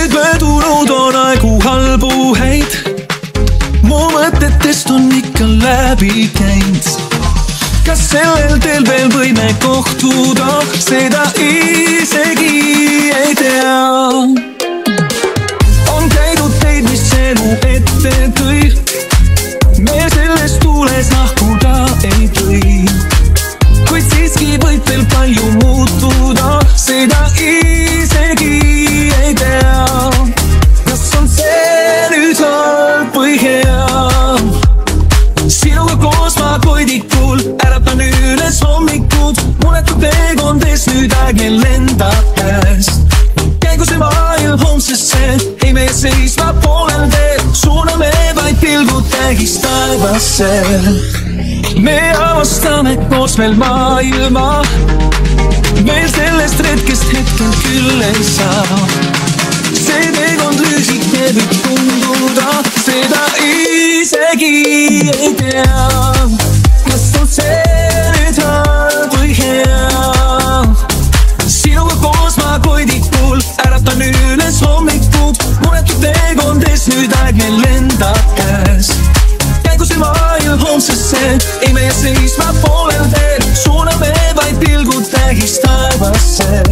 nüüd möödunud on aegu halbu häid, mu mõtetest on ikka läbi käinud. Kas sellel teel veel võime kohtuda, seda isegi ei tea. On käidud teid, mis elu ette tõi, meil selles tuules lahkuda ei tõi. Kuid siiski võib veel palju muutuda, seda isegi ei tea. Kas on see nüüd halb või hea? Sinuga koos ma koidikul äratan üles hommikud, munetud teekondes nüüd aeg meil lendab käest. Käigu see maailm homsesse, ei meie seisma poolel teel, suuname vaid pilgud tähis taevasse. Me avastame koos veel maailma, meil sellest retkest hetkel küll ei saa. See teekond lühike võib tunduda, seda isegi ei tea. Kas on see nüüd halb või hea? Sinuga koos ma koidikul äratan üles hommikud, munetud teekondes nüüd aeg meil lendab käes. Käigu see maailm homsesse, ei meie seisma poolel teel, suuname vaid pilgud tähis taevasse.